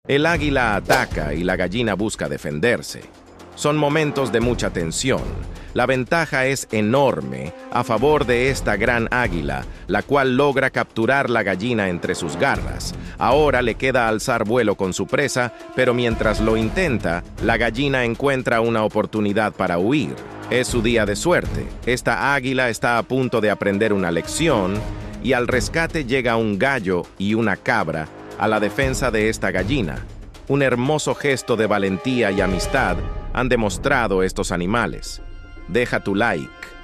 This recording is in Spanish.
El águila ataca y la gallina busca defenderse. Son momentos de mucha tensión. La ventaja es enorme a favor de esta gran águila, la cual logra capturar la gallina entre sus garras. Ahora le queda alzar vuelo con su presa, pero mientras lo intenta, la gallina encuentra una oportunidad para huir. Es su día de suerte. Esta águila está a punto de aprender una lección y al rescate llega un gallo y una cabra a la defensa de esta gallina. Un hermoso gesto de valentía y amistad han demostrado estos animales. Deja tu like.